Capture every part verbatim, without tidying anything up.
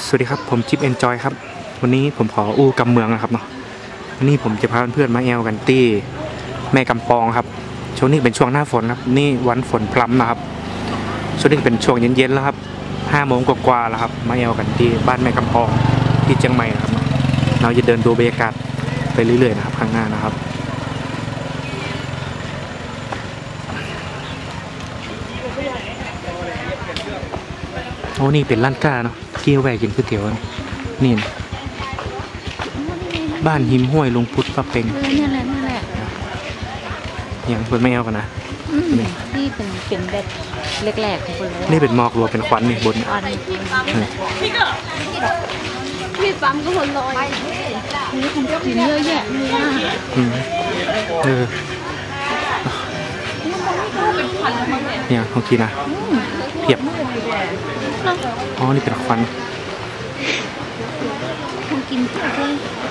สวัสดีครับผมจิ๊บเอนจอยครับวันนี้ผมขออู้กำเมืองนะครับเนาะวันนี้ผมจะพาเพื่อนๆมาแอลกันที่แม่กำปองครับช่วงนี้เป็นช่วงหน้าฝนครับนี่วันฝนพรำนะครับช่วงนี้เป็นช่วงเย็นๆแล้วครับห้าโมงกว่าๆแล้วครับมาแอลกันที่บ้านแม่กำปองที่เชียงใหม่ครับเราจะเดินดูบรรยากาศไปเรื่อยๆนะครับข้างหน้านะครับโอ้นี่เป็นร้านก้าเนาะเกี่ยวแหวกกินก๋วยเตี๋ยวนี่บ้านหิมห้วยลุงพุทธป้าเป็งนี่แหละนี่แหละยังเปิดไม่เอากันนะนี่เป็นเป็นแบบแรกๆของคนเลยนี่เป็นหมอกรัวเป็นควันนี่บนพี่ปั๊มก็คนลอยนี่ผมกินเยอะแยะเลยอ่ะเออเนี่ยของกินนะเพียบอ๋อนี่เป็นควันของกินเลย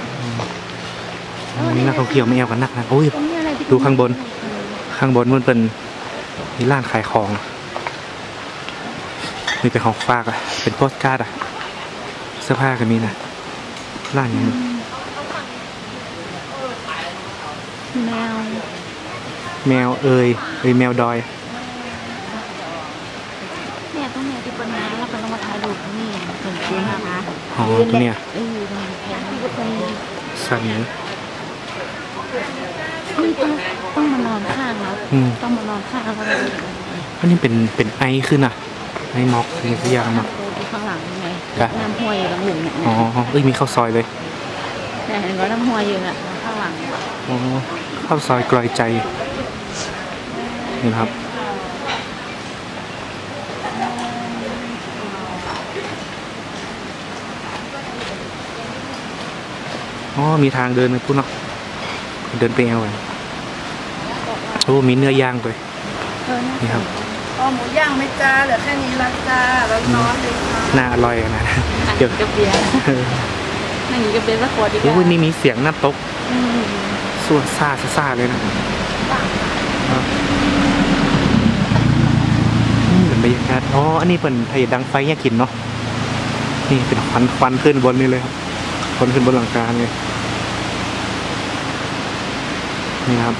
นี่นักท่องเที่ยวไม่เอากันนักนะโอ้ยดูข้างบนข้างบนมันเป็นนี่ร้านขายของนี่เป็นของฝากอะเป็นโปสการ์ดอะเสื้อผ้าก็มีนะร้านนี้แมวแมวเอ่ยเอ่ยแมวดอยเนี่ยต้องเนี่ยที่เป็นน้ำแล้วก็ต้องมาถ่ายรูปนี่เหมือนกันนะคะอ๋อตัวเนี้ยเออมันแพงสันนี้ไม่ต้องต้องมานอนข้างแล้วต้องมานอนข้างแล้วอันนี้เป็นเป็นไอขึ้นอ่ะไอม็อกนี่พยายามมาข้างหลังยังไงน้ำห้วยหลังหลุมเนี่ยอ๋อเอ้ยมีข้าวซอยเลยเนี่ยเห็นว่าน้ำห้วยอยู่อ่ะข้างหลังอ๋อข้าวซอยกลอยใจนี่ครับอ๋อมีทางเดินไปพูดเนาะเดินไปเอาไว้โอ้มีเนื้อย่างด้วยนี่ครับอ๋อหมูย่างไม่จ้าเหลือแค่นี้ละจ้าแล้วนอนเลยน่าอร่อยนะเดี๋ยวกับเบียร์นั่งอยู่กับเบียร์สักขวดดีกว่าโอ้นี่มีเสียงน้ำตกส่วนซาซาเลยนะเป็นบรรยากาศอ๋ออันนี้เป็นไทยดังไฟแยกกินเนาะนี่เป็นควันควันขึ้นบนนี่เลยครับควันขึ้นบนหลังคาเลยนี่ครับ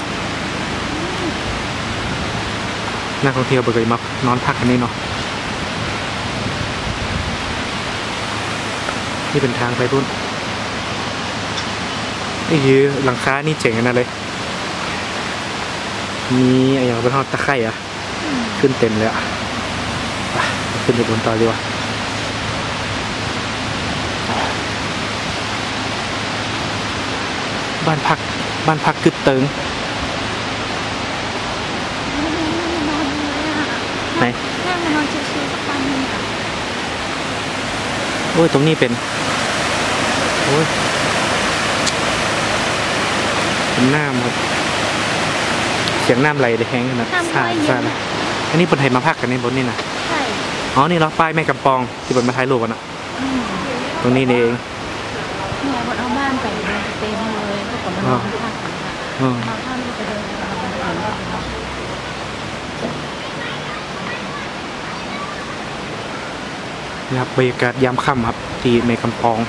นักท่องเที่ยวเบิกมานอนพักกันนี่เนาะนี่เป็นทางไปรุ่นนี่คือหลังคานี่เจ๋งนะเลยมีอะไรอย่างเป็นทอดตะไคร่อะขึ้นเต็มเลยอะขึ้นไปบนต่อดีกว่าบ้านพักบ้านพักกึดเติงไหนนั่งมานอนชิวๆสักวันนึงอ่ะโอ้ยตรงนี้เป็นโอ้ยเป็นน้ำครับเสียงน้ำไหลเลยแห้งนะสาดสาดอันนี้เป็นไทยมาพักกันในบนนี่นะใช่อ๋อนี่เราป้ายแม่กำปองที่บนมาท้ายรูปกันอ่ะตรงนี้เองเนี่ยบนเอาบ้านไปเต็มเลยก็กดมานอนพักกันค่ะมาท่านไปเดินนะครับบรรยากาศยามค่ำครับที่แม่กำปอง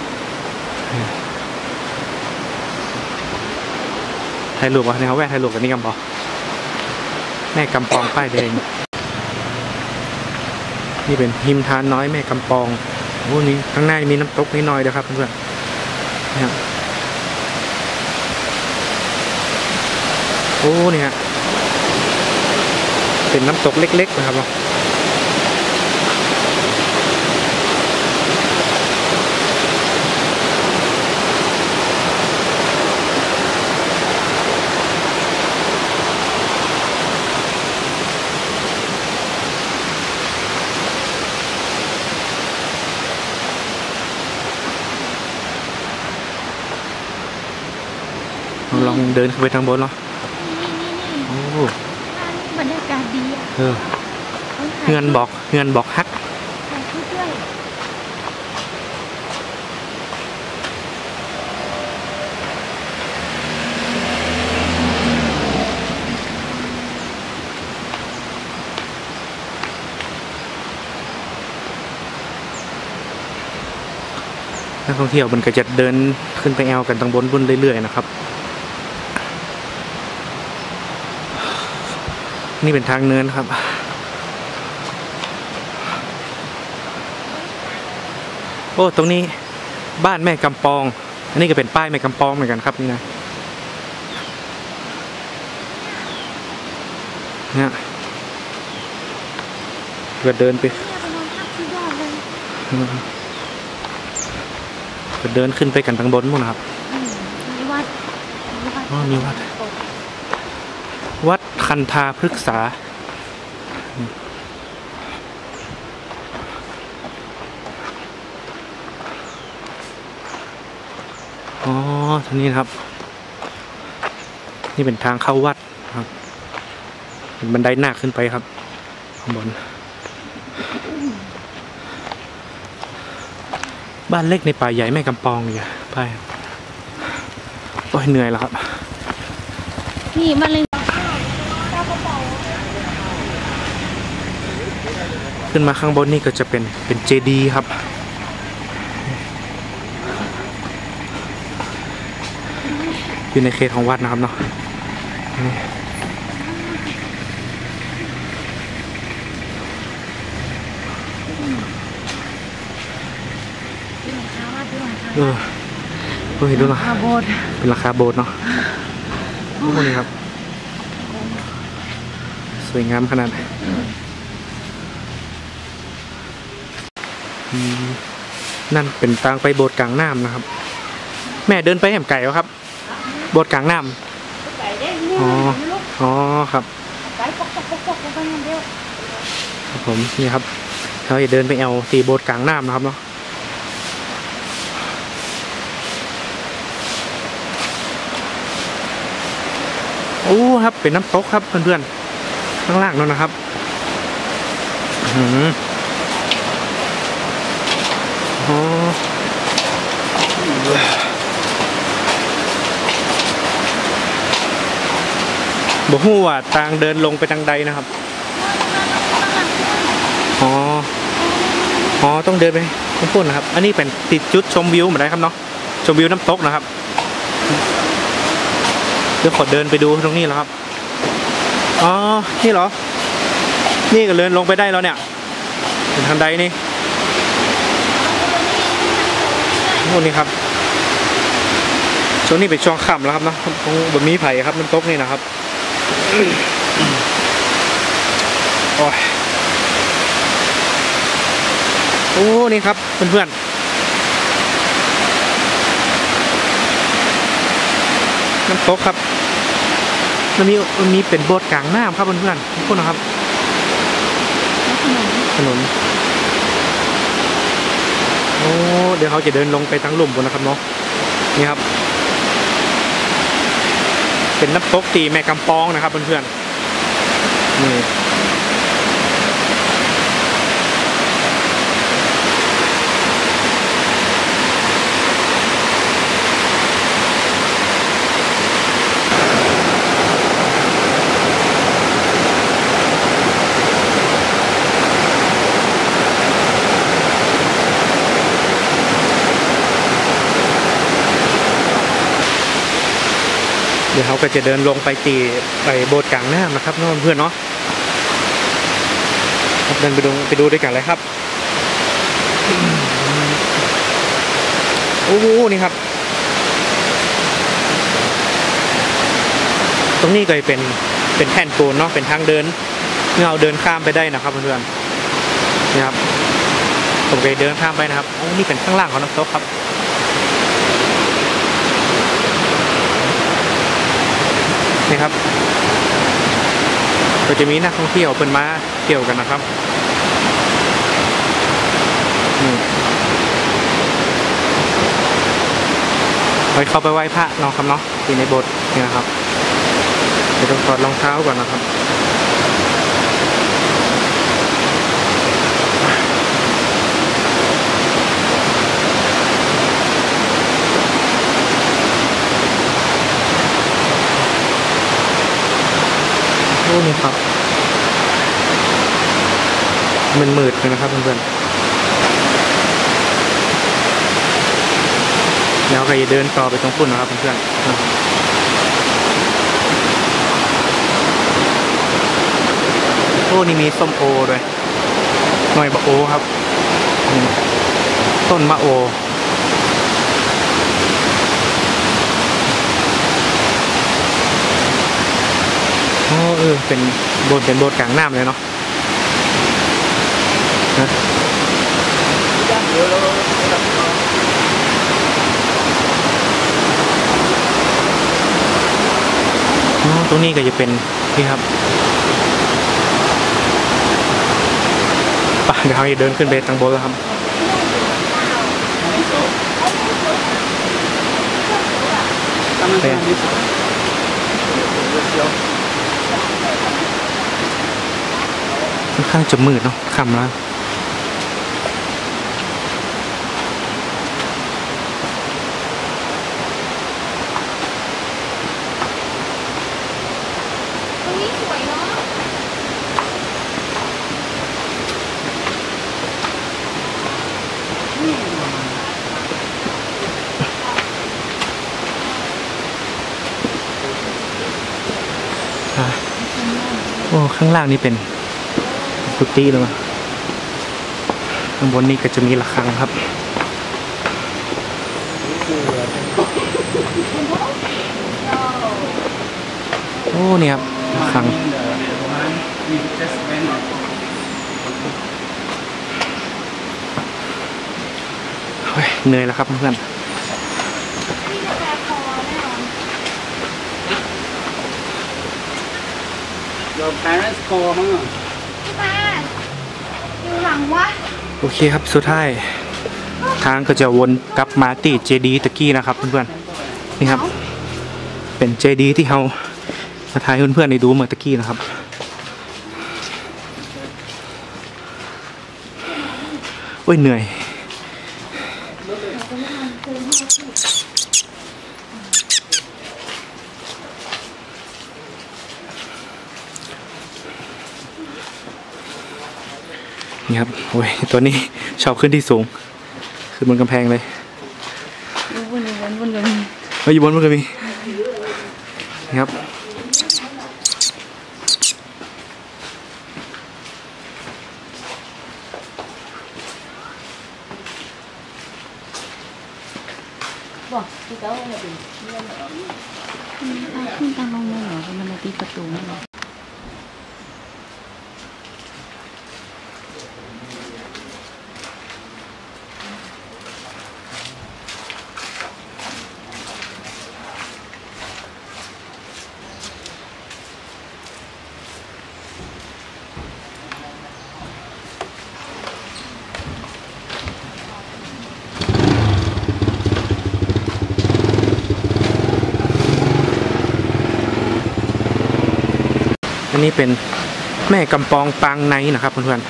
ถ่ายรูปวะเนี่ยเขาแวะถ่ายรูปกันนี่กำปองแม่กำปองป้ายแดงนี่เป็นหิมทานน้อยแม่กำปองโอ้นี่ข้างหน้ามีน้ำตกนิดหน่อยนะครับเพื่อนๆนี่ครับโอ้นี่ฮะเป็นน้ำตกเล็กๆนะครับลองเดินขึ้นไปทางบนเนาะโอ้บรรยากาศดีอ่ะเออเงินบอกเงินบอกฮัก โนักท่องเที่ยวมันก็จะเดินขึ้นไปแอลกันตั้งบนบนเรื่อยๆนะครับนี่เป็นทางเนินครับโอ้ตรงนี้บ้านแม่กำปองอันนี้ก็เป็นป้ายแม่กำปองเหมือนกันครับนี่นะเนี่ยก็เดินไปก็เดินขึ้นไปกันทางบนหมดนะครับมีวัดมีวัดอ๋อมีวัดวัดคันธาพฤกษาอ๋อทางนี้นะครับนี่เป็นทางเข้าวัดครับเป็นบันไดหน้าขึ้นไปครับข้างบนบ้านเล็กในป่าใหญ่แม่กำปองเนี่ยไปโอ้ยเหนื่อยแล้วครับนี่มันเลยขึ้นมาข้างบนนี่ก็จะเป็นเป็นเจดีย์ครับอยู่ในเขตของวัดนะครับเนาะเออเฮ้ยดูนะเป็นราคาโบสถ์เนาะพวกนี้ครับสวยงามขนาดนั่นเป็นทางไปโบสถ์กลางน้ำนะครับแม่เดินไปแหมไก่ครับโบสถ์กลางน้ำอ๋ออ๋อครับครับผมนี่ครับเราจะเดินไปแอลตีโบสถ์กลางน้ำนะครับเนาะโอ้ครับเป็นน้ำตกครับเพื่อนๆข้างล่างนั่นนะครับอืมอ๋อบอกฮู้ว่าทางเดินลงไปทางใดนะครับอ๋ออ๋อต้องเดินไปข้างบนนะครับอันนี้เป็นติดจุดชมวิวเหมือนไรครับเนาะชมวิวน้ำตกนะครับเดี๋ยวขอเดินไปดูตรงนี้แล้วครับอ๋อนี่เหรอนี่ก็เดินลงไปได้แล้วเนี่ยเป็นทางใดนี่พวกนี้ครับช่วงนี้เป็นช่วงค่ำแล้วครับเนาะตรงบนมีไผ่ครับน้ำตกนี่นะครับโอ้ยโอ้นี่ครับเพื่อนๆน้ำตกครับมันมีมันมีเป็นโบสถ์กลางน้ำครับเพื่อนๆทุกคนนะครับถนนโอ้เดี๋ยวเขาจะเดินลงไปทั้งหลุมบนนะครับเนาะนี่ครับเป็นน้ำตกตีแม่กำปองนะครับเพื่อนๆนี่เดี๋ยวเขาก็จะเดินลงไปตีไปโบสถ์กลางน้ำนะครับน้องเพื่อนเนาะเดินไปดูไปดูด้วยกันเลยครับโอ้โหนี่ครับตรงนี้ก็เป็นเป็นแท่นปูนเนาะเป็นทางเดินเงาเดินข้ามไปได้นะครับเพื่อนๆนี่ครับผมไปเดินข้ามไปนะครับโอ้นี่เป็นข้างล่างของน้ำตกครับนี่ครับก็จะมีนักท่องเที่ยวเป็นมาเที่ยวกันนะครับไปเข้าไปไหว้พระเนาะครับเนาะที่ในโบสถ์นี่นะครับเดี๋ยวต้องถอดรองเท้าก่อนนะครับโอ้นี่ครับมันมืดเลยนะครับเพื่อนๆแล้วก็จะเดินต่อไปตรงปุ่นนะครับเพื่อนๆโอ้นี่มีส้มโอด้วยหน่อยบะโอครับต้นมะโอโอ้เออเป็นโบสถ์เป็นโบสถ์กลางน้ำเลยเนาะนะอ๋อตรงนี้ก็จะเป็นนี่ครับป่ะเดี๋ยวเราจะเดินขึ้นไปทางบนแล้วครับไปค่อนข้างจะมืดเนาะค่ำแล้วตรงนี้สวยเนาะโอ้ข้างล่างนี่เป็นกุฏิเลยมั้ยข้างบนนี่ก็จะมีระฆังครับโอ้เนี่ยครับระฆังเฮ้ยเหนื่อยแล้วครับเพื่อน Your parents call มั้งอ่ะพี่ตาอยู่หลังวะโอเคครับสุดท้ายทางก็จะวนกลับมาที่เจดีย์ตะกี้นะครับเพื่อนๆนี่ครับเป็นเจดีย์ที่เรามาถ่ายเพื่อนๆในดูเมื่อตะกี้นะครับโอ้ยเหนื่อยนี่ครับโอ้ยตัวนี้ชอบขึ้นที่สูงขึ้นบนกำแพงเลยบนบนบนกันมาอยู่บนบนก็มีนี่ครับบอกพี่เต้าอะไรเป็นขึ้นตามลงเลยเหรอมันมาตีประตูนี่เหรออันนี้เป็นแม่กำปองปางในนะครับเพื่อน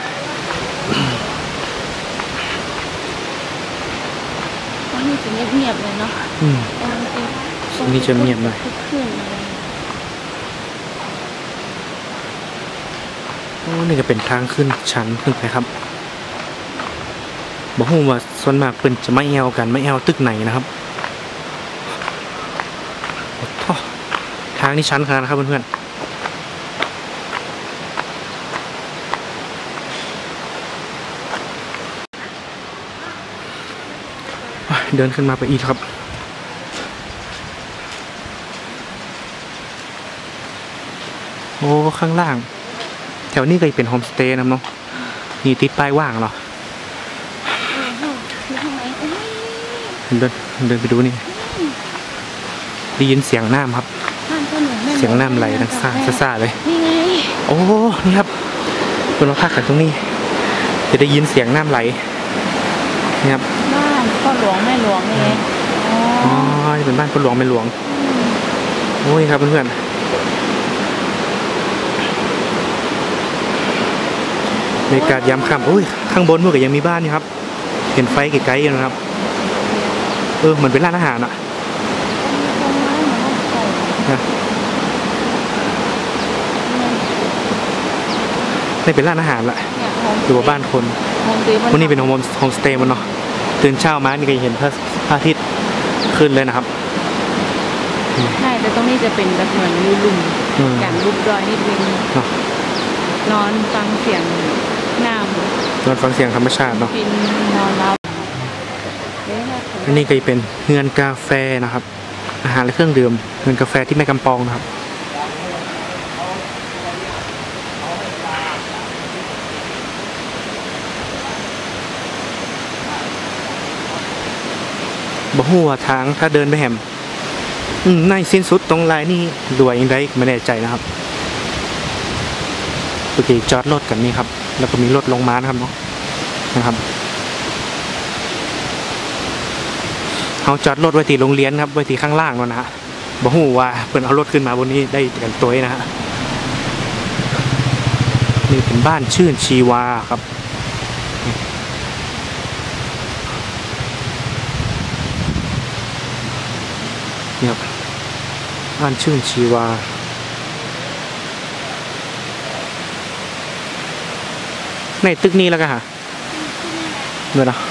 ตอนนี้จะเงียบๆเลยเนาะๆอืมอันนี้จะเงียบหน่อยโอ้นี่ก็เป็นทางขึ้นชันขึ้นไปครับบอกว่าส่วนมากเป็นจะไม่แอวกันไม่แอวตึกไหนนะครับทางนี้ชันขนาดนะครับเพื่อนๆเดินขึ้นมาไปอีกครับโอ้ข้างล่างแถวนี้ก็เป็นโฮมสเตย์นะเนาะนี่ติดป้ายว่างเหรอเดินเดินไปดูนี่ได้ยินเสียงน้ำครับเสียงน้ำไหลทั้งซ่าซ่าเลยโอ้นี่ครับคนมาพักกันตรงนี้จะได้ยินเสียงน้ำไหลนี่ครับบ้านพ่อหลวงแม่หลวงนี่อ๋อเป็นบ้านพ่อหลวงแม่หลวงโอ้ยครับเพื่อนๆบรรยากาศยามค่ำโอ้ยข้างบนมันก็ยังมีบ้านนี่ครับเห็นไฟไกลๆอยู่นะครับเออเหมือนเป็นร้านอาหารอ่ะไม่เป็นร้านอาหารละหรือว่าบ้านคนวันนี้เป็นโฮมโฮมสเตย์มันเนาะตื่นเช้ามานี่ก็เห็นพระอาทิตย์ขึ้นเลยนะครับใช่แต่ตรงนี้จะเป็นแบบเหมือนรูลุ่มอืมอย่างรูปดอยนิดนึงเนาะนอนฟังเสียงน้ำนอนฟังเสียงธรรมชาติเนาะกินนอนรับอันนี้ก็จะเป็นเฮือนกาแฟนะครับ อาหารและเครื่องดื่มเฮือนกาแฟที่แม่กำปองนะครับบ่ฮู้ว่าทางถ้าเดินไปแหมอืมในสิ้นสุดตรงลายนี่ด้วยยังไงไม่แน่ใจนะครับโอเคจอดรถกันนี่ครับ แล้วก็มีรถลงมานะครับเนาะนะครับเอาจอดรถไว้ที่โรงเรียนครับไว้ที่ข้างล่างแล้วนะฮะบ่ฮู้ว่าเพิ่นเอารถขึ้นมาบนนี้ได้กันตัวนะฮะนี่เป็นบ้านชื่นชีวาครับเนี่ยครับบ้านชื่นชีวาในตึกนี้แล้วกันฮะเดี๋ยวนะ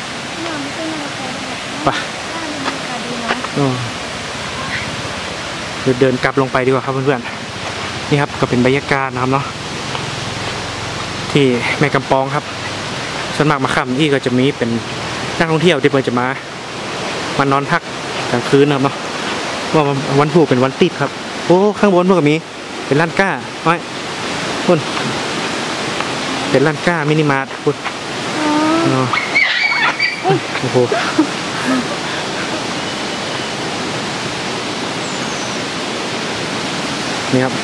ไปเออเดี๋ยวเดินกลับลงไปดีกว่าครับเพื่อนๆนี่ครับก็เป็นบรรยากาศนะครับเนาะที่แม่กำปองครับส่วนมากมาค่ำที่ก็จะมีเป็นนักท่องเที่ยวที่เพิ่นจะมามานอนพักกลางคืนนะครับเนาะว่าวันพุธเป็นวันติดครับโอ้ข้างบนเพิ่นก็มีเป็นร้านก้าไว้พุ่นเป็นร้านก้ามินิมาร์ทพุ่นอ๋อโอ้โหนี่ครับ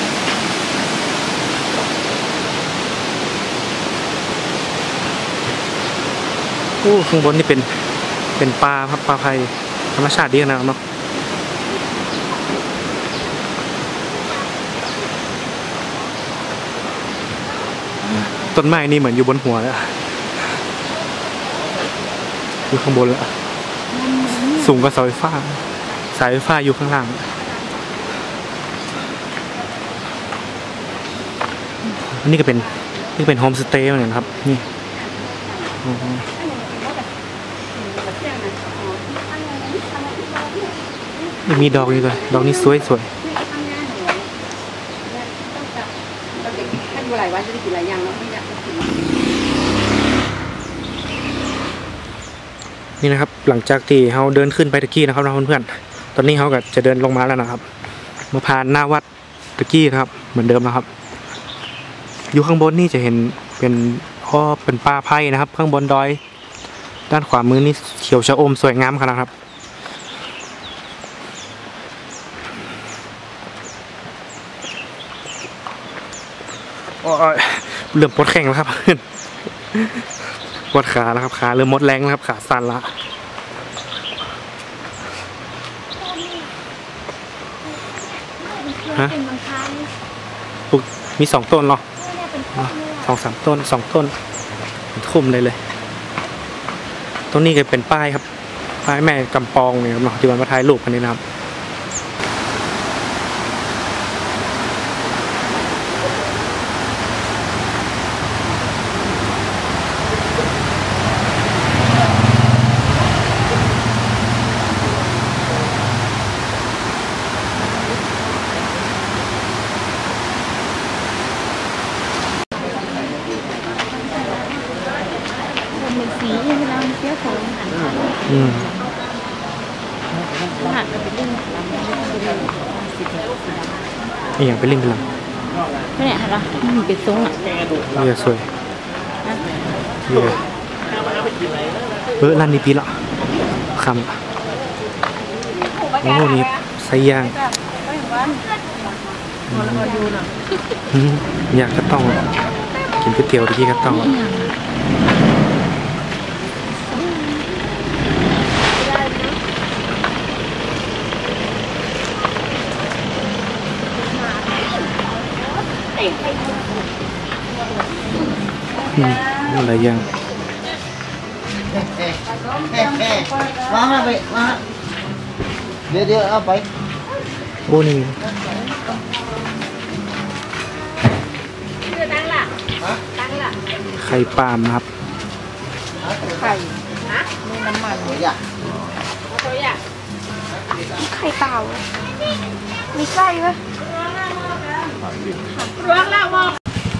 โอ้ข้างบนนี่เป็นเป็นปลาครับปลาไผ่ธรรมชาติดีขนาดเนาะต้นไม้นี่เหมือนอยู่บนหัวแล้วอยู่ข้างบนแล้วสูงกว่าเสาไฟฟ้าสายไฟฟ้าอยู่ข้างล่างอันนี้ก็เป็นนี่เป็นโฮมสเตย์เหมือนกันครับนี่มีดอกนี่ด้วยดอกนี้สวยสวยนี่นะครับหลังจากที่เราเดินขึ้นไปตะกี้นะครับเราเพื่อนๆตอนนี้เขาก็จะเดินลงมาแล้วนะครับมาผ่านหน้าวัดตะกี้ครับเหมือนเดิมนะครับอยู่ข้างบนนี่จะเห็นเป็นอ้อเป็นป่าไผ่นะครับ ข้างบนดอยด้านขวามือนี่เขียวชะอมสวยงามขนาดครับโอ้ยเริ่มปวดแข้งแล้วครับปวดขาแล้วครับขาเริ่มมดแรงแล้วครับขาสั่นละฮะปลูกมีสองต้นเหรอสองสามต้นสองต้นคุ้มเลยเลยตรงนี้ก็เป็นป้ายครับป้ายแม่กำปองเนี่ยครับเนาะที่วันมาถ่ายรูปกันนี่นะครับสีที่เราเที่ยวของหันอืมหันกันเป็นเรื่องเราไม่ได้เป็นสีเขียวสีดำนี่อย่างเป็นลิงเป็นหลังไม่เนี่ยหันละมันเป็นซุ้งอ่ะเยอะสวยเยอะเออร้านนี้ปีละคำโอ้นี่ไส้ย่างอืมอยากก็ต้องกินก๋วยเตี๋ยวตะกี้ก็ต้องอะไรยังวางไปวางเดี๋ยวเดี๋ยวเอาไปโอ้นี่ไข่ปาล์มนะครับไข่มีน้ำมันตัวอย่างตัวอย่างไข่เต่ามีไส้ไหมร้อนแล้วบอก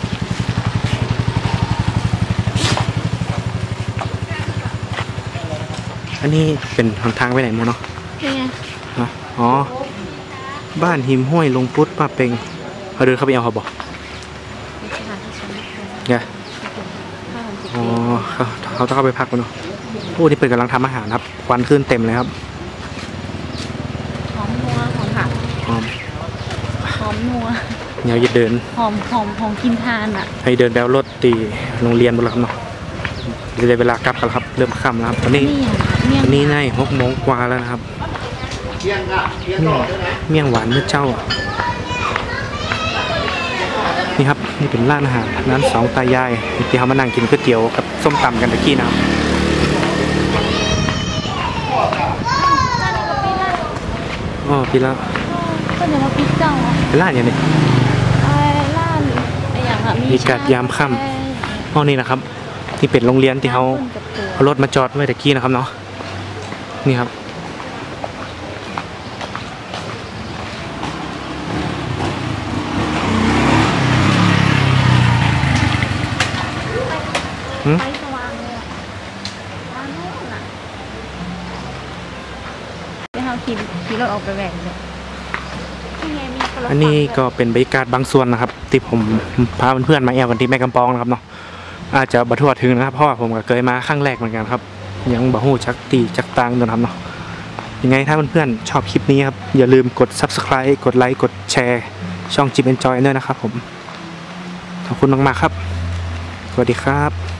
อันนี้เป็นหนทางไปไหนมั้งเนาะนี่ไงฮะอ๋อบ้านหิมห้วยลงพุทธป้าเป็งเขาเดินเข้าไปเอาเขาบอกเป็นสถานที่ชมวิวเนี่ยข้าวหอมจิตอ๋อเขาเขาต้องเข้าไปพักมั้งเนาะโอ้นี่เป็นกำลังทำอาหารครับควันขึ้นเต็มเลยครับหอมนัวหอมผักหอมหอมนัวอย่าหยุดเดินหอมหอมหอมกินทานอ่ะให้เดินแบวรถตีโรงเรียนบนแล้วครับเนาะเลยเวลากลับกันแล้วครับเริ่มค่ำแล้วครับตอนนี้นี่อย่างเมี่ยงตอนนี้ในหกโมงกว่าแล้วนะครับเที่ยงอ่ะเที่ยงเมี่ยต่งอด้วยนะเมี่ยงหวานเมื่อเจ้าอ่ะนี่ครับนี่เป็นร้านอาหารร้านสองตายายที่เขามานั่งกินก๋วยเตี๋ยวกับส้มตำกันตะกี้นะครับอ๋อพี่แล้วก็เดี๋ยวมาปิดเจ้าอ่ะเป็นร้านอย่างนี้ไอ้ร้านไอ้อย่างอ่ะมีกาดยามค่ำ อ๋อนี่นะครับที่เป็นโรงเรียนที่เขาเอารถมาจอดไว้ตะกี้นะครับเนาะนี่ครับหืมไฟสว่างเลยอ่ะร้านนู้นอ่ะเดี๋ยวเราขี่ขี่รถออกไปแหวกเลยนี่ไงมีคนละอันนี้ฝั่งก็เป็นบรรยากาศบางส่วนนะครับ ที่ผมพาเพื่อนๆมาแอวกันที่แม่กำปองนะครับเนาะอาจจะบัทั่วถึงนะครับเพราะว่าผมก็เคยมาครั้งแรกเหมือนกันครับ ยังบ่ฮู้จักตีจักตังนะครับเนาะยังไงถ้าเพื่อนๆชอบคลิปนี้ครับอย่าลืมกด ซับสไครบ์ กดไลค์กดแชร์ช่อง Jeep Enjoy ด้วยนะครับผมขอบคุณมากๆครับสวัสดีครับ